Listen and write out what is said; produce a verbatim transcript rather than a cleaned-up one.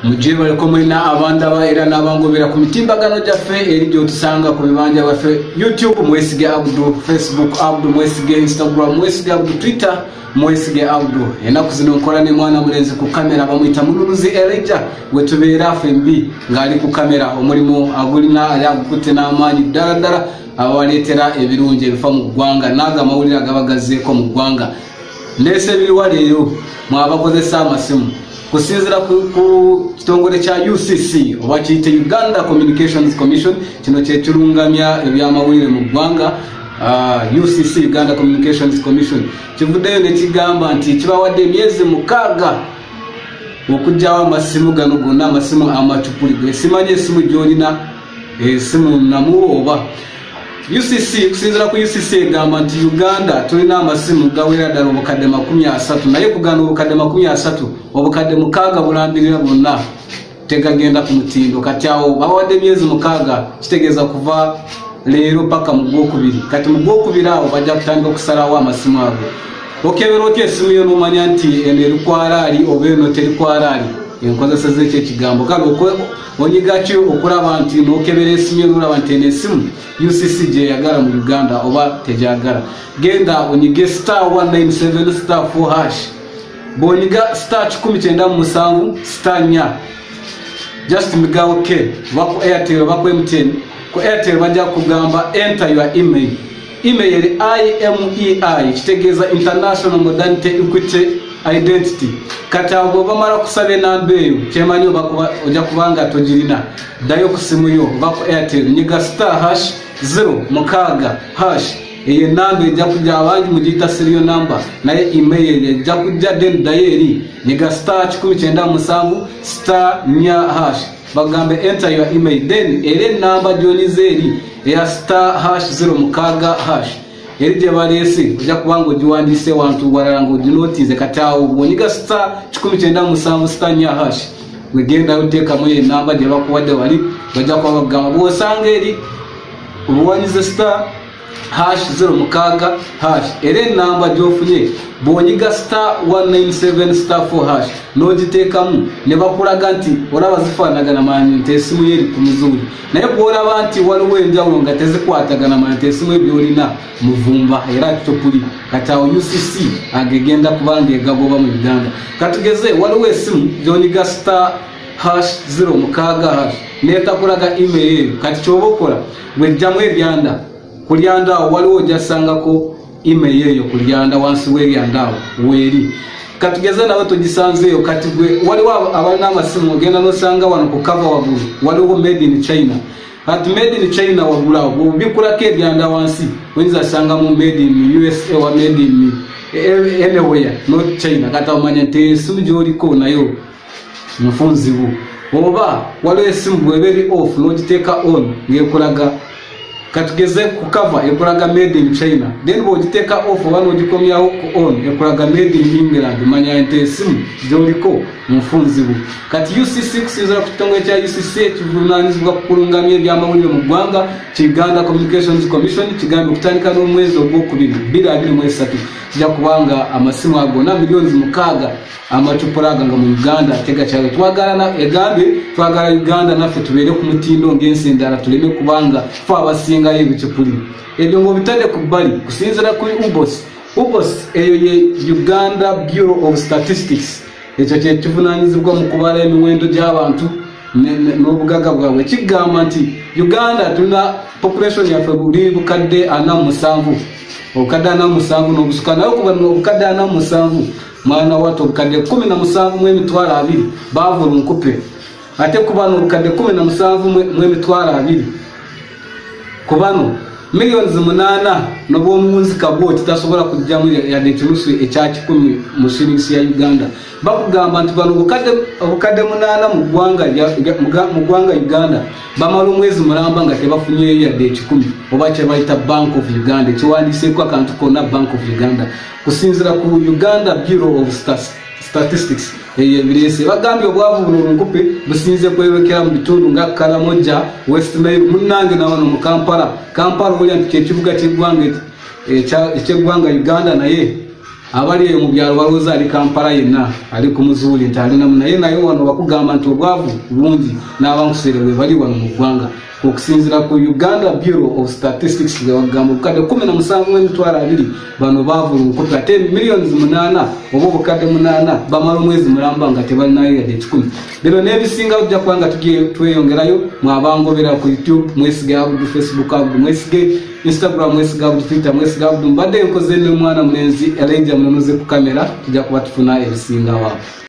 mugiye baliko mwina abanda ba era nabangobera ku mitimbagano jaffe eri gyo tusanga ku bibanja baffe YouTube Mwesige Abdu, Facebook Abdu Mwesige, Instagram Mwesige Abdu, Twitter Mwesige Abdu. Enaku zino nkola ne mwana mulenzi ku kamera bamwita Mulunuzi Elijah wetubeera F M B ngali ku kamera omulimo agulina ali agukutte n'amaanyi ddala ddala abawaleetera ebirungi ebifa mu ggwanga naga amawulire agabagazeeko mu ggwanga nese ebiriwa leero mwabakozesa amasimu kusinzira ku kitongole kya U C C oba kiyite Uganda Communications Commission kino kyekirungamya ebyamawulire mu ggwanga. Uh, U C C Uganda Communications Commission kivuddeyo ne kigamba nti kibawadde emyezi mukaaga okugyawo amasimu gano gonna amasimu amacupuli simanye esimu gyolina esimu namu oba U C C kusinzira ku U C C egamba nti Uganda tulina amasimu gawera ddala obukadde makumi asatu naye kugana obukadde makumi asatu obukadde mukaaga bulambirira bonna tegagenda ku mutindo kati awo bawadde emyezi mukaaga kitegeeza kuva leero paka mu gwokubiri kati mu gwokubiri awo bajja kutandika okusalawo amasimu ago okebera otya esimu yo n'omanya nti eno erikwala ali oba eno terikwala ali enkozesa z'ekyo ekigambo kale onyiga ki okulaba nti n'okebera esimu yo n'olaba nti eno esimu U C C gyeyagala mu Uganda oba tegyagala genda onyige star one nine seven star four hash bw'onyiga star kikumi kyenda mu musanvu star nnya just migawo ke baku Airtel oba ku M T N ku Airtel bajja kugamba enter your email email I M E I kitegeeza International Modernity Equity Identity kati abo bamala kusaba enamba eyo kyemanyi ojja kubanga togirina ddayo ku simu yo oba ku Airtel nyiga star hash zero mukaaga hash eyo enamba ejja kujja abangi mugiyita serial number naye email ejja kujja den ddayo eri nyiga star kikumi kyenda musanvu star nnya hash bagambe enter your email then ere namba gyonyize eri eya star hash zero mukaaga hash eri gye baleese ojja kubanga ogiwandiise wantu walala ng'oginotize kati awo bw'onyiga star kikumi kyenda musanvu star nnya hash wegenda oteekamu eyo enamba gye bakuwadde wali bajja kuba bagamba bw'osanga eri obuwanyize star hash zero mukaaga hash era enamba gy'ofunye bw'onyiga star one nine seven star four hash n'ogiteekamu ne bakulaga nti olaba zifaanagana manyi nti esimu ye eri ku muzuuli naye bw'olaba nti waliwo enjawulo nga tezikwatagana manyi nti esimu ebyolina muvumba era kitopuli kati awo U C C agegenda kubanga egagoba mu Uganda katugeze waliwo esimu gy'onyiga star hash zero mukaaga hash neetakulaga email eyo kati kyoba okola bw'ejjamu eryanda kulyanda awo waliwo ojasangako email eyo kulyanda wansi w'eryanda awo weeri katugeze nawe tugisanzeeyo kati gwe waliwo abalina amasimu ogenda n'osanga wano ku kava waggulu waliwo made in China kati made in China waggulu awo bw'obikulako eryanda wansi oyinza asangamu made in U S A wa made in anywhere not China kati omanya nti esimu gy'oliko nayo nfunzibu oba waliwo esimu bw'eba eri off n'ogiteeka on ng'ekulaga katugeze ku cover ekulaga made in China then bw'ogiteeka off oba n'ogikomyawo ku on ekulaga made in England manya nti esimu gy'oliko nfunzibu kati U C C kusinziira ku kitongole kya U C C ekivunaanyizibwa ku kulungamya ebyamawulire mu ggwanga Uganda Communications Commission kigambye okutandika n'omwezi ogwokubiri bbiri abiri mu esatu kijja kubanga amasimu agona miliyoni mukaaga amacupulaga nga mu Uganda tegakyalo twagalana egambye twagala Uganda naffe tubeere ku mutindo ng'ensi endala tuleme kubanga fe abasingayo ebicupuli ebyo ng'obitadde ku bbali kusinziira ku U B O S U B O S eyo ye Uganda Bureau of Statistics ekyo kye kivunaanyizibwa mu kubala emiwendo gy'abantu n'obugaga bwabwe kigamba nti Uganda tulina population yaffe buli bukadde ana musanvu obukadde ana musanvu n'obusuka naye okuba obukadde ana musanvu mwana watu obukadde kumi na musanvu mu emitwalo abiri baavula nkupe ate ku bano obukadde kumi na musanvu mu emitwalo abiri ku bano miliyoni munaana n'obw'omuwunzika bwo kitasobola kujjamu yadde ekinusu ekya kikumi mu shiringisi ya Uganda bakugamba nti bano obukadde munaana mu ggwanga Uganda bamala omwezi mulamba nga tebafunyeyo yadde ekikumi oba kye bayita Bank of Uganda ekiwandiiseeko akantu konna Bank of Uganda kusinziira ku Uganda Bureau of Statistics eyo ebireese bagambye obwavu buno nkupe businze kweyolekera mu bitundu nga Karamoja West Nile munnange na wano mu Kampala Kampala olya nti kyekibuga ky'eggwanga eky'eggwanga Uganda naye abali mu byalo baluza ali Kampala yenna ali ku muzuli ntali na naye nayo wano bakugamba nti obwavu bungi n'abankuserewe bali wano mu ggwanga okusinzira ku Uganda Bureau of Statistics bagamba bukadde kumi na musanvu emitwalo abiri bano bavulukuta ate millions munana obo bukadde munana bamala omwezi mulamba nga tebalinayo yadde kikumi bino n'ebisinga ojja kubanga tugiye tweyongerayo mwabangobera ku YouTube Mwesige Abdul, Facebook Abdul Mwesige, Instagram Mwesige Abdul, Twitter Mwesige Abdul. Mbadde nkoze ne mwana mulenzi Elijah munonoze ku kamera tujja kuba tufuna ebisinga wapo.